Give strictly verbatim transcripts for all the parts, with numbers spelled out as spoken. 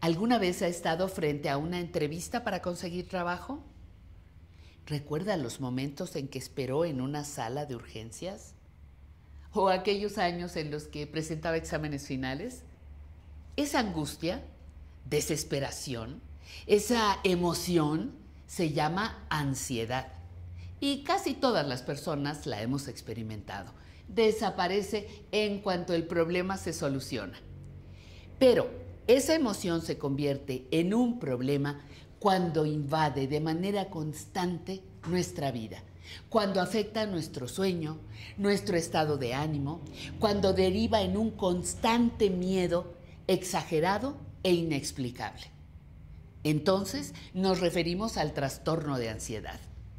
¿Alguna vez ha estado frente a una entrevista para conseguir trabajo? ¿Recuerda los momentos en que esperó en una sala de urgencias? ¿O aquellos años en los que presentaba exámenes finales? Esa angustia, desesperación, esa emoción se llama ansiedad. Y casi todas las personas la hemos experimentado. Desaparece en cuanto el problema se soluciona. Pero esa emoción se convierte en un problema cuando invade de manera constante nuestra vida, cuando afecta nuestro sueño, nuestro estado de ánimo, cuando deriva en un constante miedo exagerado e inexplicable. Entonces nos referimos al trastorno de ansiedad.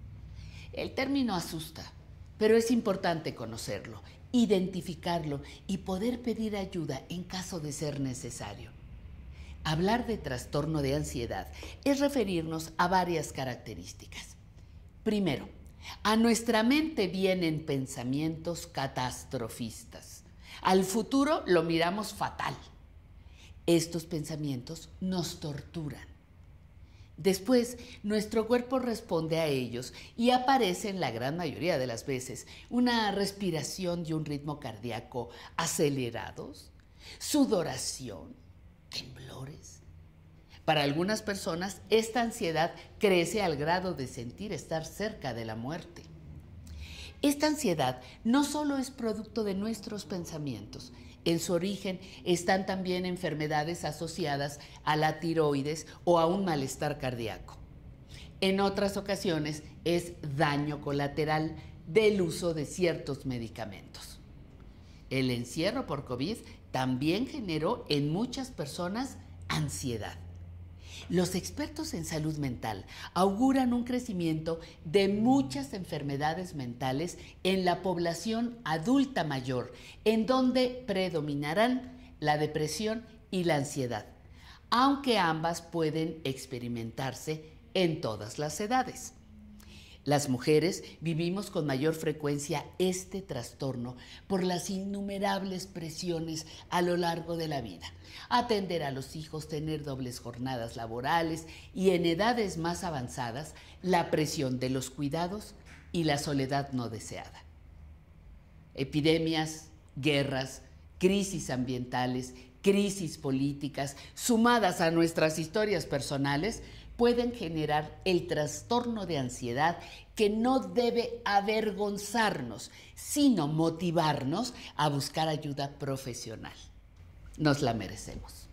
El término asusta, pero es importante conocerlo, identificarlo y poder pedir ayuda en caso de ser necesario. Hablar de trastorno de ansiedad es referirnos a varias características. Primero, a nuestra mente vienen pensamientos catastrofistas. Al futuro lo miramos fatal. Estos pensamientos nos torturan. Después, nuestro cuerpo responde a ellos y aparece, la gran mayoría de las veces, una respiración y un ritmo cardíaco acelerados, sudoración, temblores. Para algunas personas, esta ansiedad crece al grado de sentir estar cerca de la muerte. Esta ansiedad no solo es producto de nuestros pensamientos. En su origen están también enfermedades asociadas a la tiroides o a un malestar cardíaco. En otras ocasiones es daño colateral del uso de ciertos medicamentos. El encierro por COVID también generó en muchas personas ansiedad. Los expertos en salud mental auguran un crecimiento de muchas enfermedades mentales en la población adulta mayor, en donde predominarán la depresión y la ansiedad, aunque ambas pueden experimentarse en todas las edades. Las mujeres vivimos con mayor frecuencia este trastorno por las innumerables presiones a lo largo de la vida. Atender a los hijos, tener dobles jornadas laborales y en edades más avanzadas, la presión de los cuidados y la soledad no deseada. Epidemias, guerras, crisis ambientales, crisis políticas, sumadas a nuestras historias personales, pueden generar el trastorno de ansiedad que no debe avergonzarnos, sino motivarnos a buscar ayuda profesional. Nos la merecemos.